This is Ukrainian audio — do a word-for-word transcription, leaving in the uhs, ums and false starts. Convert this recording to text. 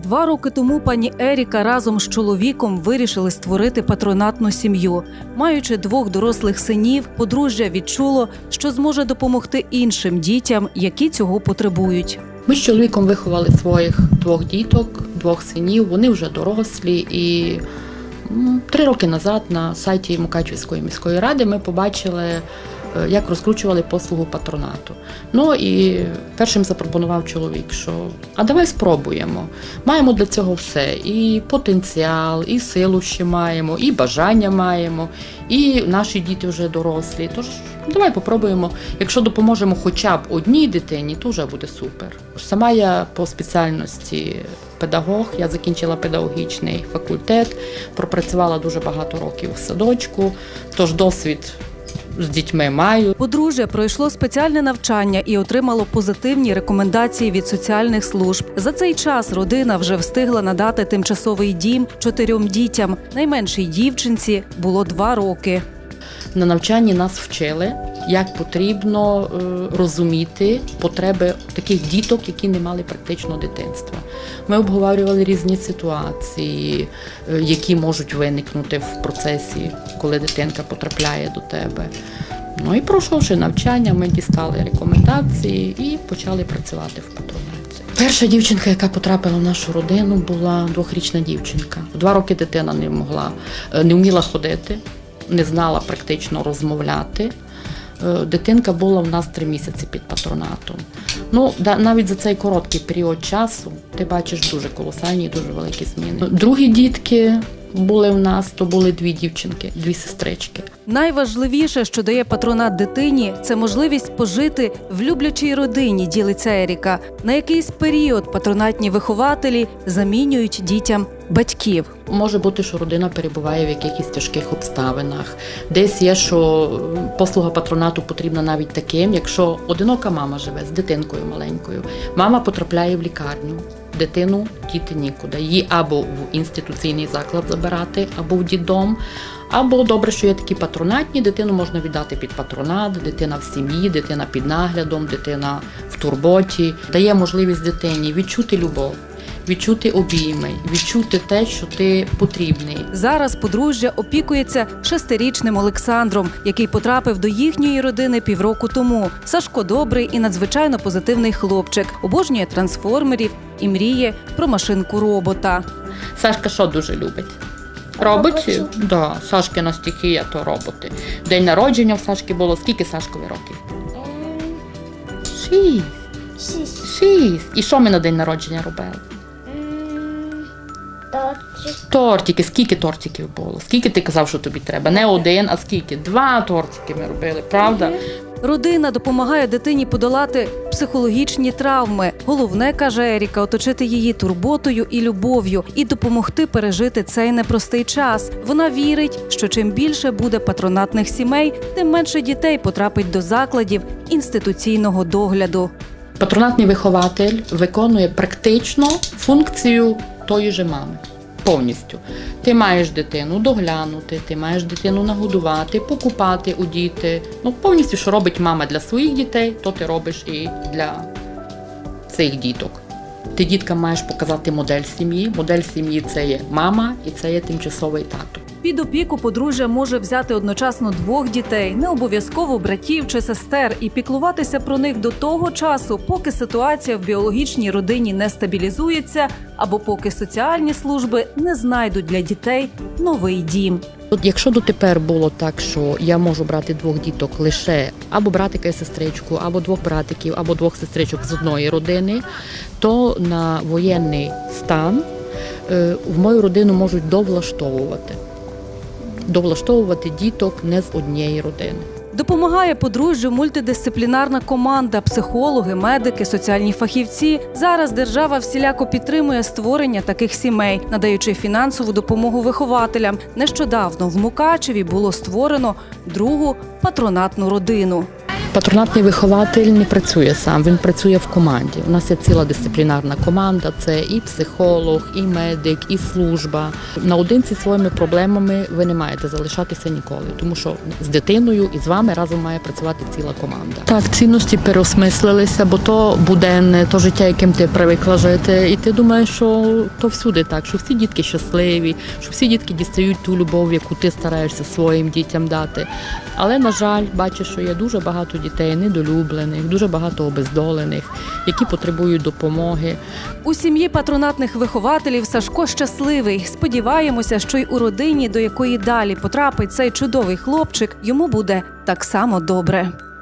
Два роки тому пані Еріка разом з чоловіком вирішили створити патронатну сім'ю. Маючи двох дорослих синів, подружжя відчуло, що зможе допомогти іншим дітям, які цього потребують. Ми з чоловіком виховали своїх двох діток, двох синів, вони вже дорослі. І три роки назад на сайті Мукачівської міської ради ми побачили, як розкручували послугу патронату. Ну і першим запропонував чоловік, що а давай спробуємо. Маємо для цього все. І потенціал, і силу ще маємо, і бажання маємо, і наші діти вже дорослі. Тож давай попробуємо. Якщо допоможемо хоча б одній дитині, то вже буде супер. Сама я по спеціальності педагог, я закінчила педагогічний факультет, пропрацювала дуже багато років в садочку, тож досвід з дітьми маю. Подружжя пройшло спеціальне навчання і отримало позитивні рекомендації від соціальних служб. За цей час родина вже встигла надати тимчасовий дім чотирьом дітям. Найменшій дівчинці було два роки. На навчанні нас вчили, як потрібно розуміти потреби таких діток, які не мали практичного дитинства. Ми обговорювали різні ситуації, які можуть виникнути в процесі, коли дитинка потрапляє до тебе. Ну і пройшовши навчання, ми дістали рекомендації і почали працювати в патронаті. Перша дівчинка, яка потрапила в нашу родину, була двохрічна дівчинка. В два роки дитина не могла, не вміла ходити, не знала практично розмовляти. Дитинка була в нас три місяці під патронатом. Ну, навіть за цей короткий період часу ти бачиш дуже колосальні і дуже великі зміни. Другі дітки були в нас, то були дві дівчинки, дві сестрички. Найважливіше, що дає патронат дитині, це можливість пожити в люблячій родині, ділиться Еріка. На якийсь період патронатні вихователі замінюють дітям батьків. Може бути, що родина перебуває в якихось тяжких обставинах. Десь є, що послуга патронату потрібна навіть таким, якщо одинока мама живе з дитинкою маленькою. Мама потрапляє в лікарню, дитину діти нікуди. Її або в інституційний заклад забирати, або в дитдом. Або добре, що є такі патронатні, дитину можна віддати під патронат, дитина в сім'ї, дитина під наглядом, дитина в турботі. Дає можливість дитині відчути любов, відчути обійми, відчути те, що ти потрібний. Зараз подружжя опікується шестирічним Олександром, який потрапив до їхньої родини півроку тому. Сашко добрий і надзвичайно позитивний хлопчик, обожнює трансформерів і мріє про машинку-робота. Сашка що дуже любить? Робить? Да, Сашкина стихія – то роботи. День народження в Сашки було. Скільки Сашкові років? Шість. Шість. Шість. І що ми на день народження робили? Тортик. Тортики. Скільки тортиків було? Скільки ти казав, що тобі треба? Не один, а скільки? Два тортики ми робили, правда? Родина допомагає дитині подолати психологічні травми. Головне, каже Еріка, оточити її турботою і любов'ю і допомогти пережити цей непростий час. Вона вірить, що чим більше буде патронатних сімей, тим менше дітей потрапить до закладів інституційного догляду. Патронатний вихователь виконує практично функцію тої же мами. Повністю. Ти маєш дитину доглянути, ти маєш дитину нагодувати, покупати у діти. Ну, повністю, що робить мама для своїх дітей, то ти робиш і для цих діток. Ти діткам маєш показати модель сім'ї. Модель сім'ї – це є мама і це є тимчасовий тато. Під опіку подружжя може взяти одночасно двох дітей, не обов'язково братів чи сестер, і піклуватися про них до того часу, поки ситуація в біологічній родині не стабілізується, або поки соціальні служби не знайдуть для дітей новий дім. От якщо дотепер було так, що я можу брати двох діток лише або братика і сестричку, або двох братиків, або двох сестричок з одної родини, то на воєнний стан в мою родину можуть довлаштовувати. довлаштовувати діток не з однієї родини. Допомагає подружжю мультидисциплінарна команда, психологи, медики, соціальні фахівці. Зараз держава всіляко підтримує створення таких сімей, надаючи фінансову допомогу вихователям. Нещодавно в Мукачеві було створено другу патронатну родину. Патронатний вихователь не працює сам, він працює в команді. У нас є ціла дисциплінарна команда, це і психолог, і медик, і служба. Наодинці своїми проблемами ви не маєте залишатися ніколи, тому що з дитиною і з вами разом має працювати ціла команда. Так, цінності переосмислилися, бо то буденне, то життя, яким ти привикла жити, і ти думаєш, що то всюди так, що всі дітки щасливі, що всі дітки дістають ту любов, яку ти стараєшся своїм дітям дати. Але, на жаль, бачиш, що є дуже багато дітей недолюблених, дуже багато обездолених, які потребують допомоги. У сім'ї патронатних вихователів Сашко щасливий. Сподіваємося, що й у родині, до якої далі потрапить цей чудовий хлопчик, йому буде так само добре.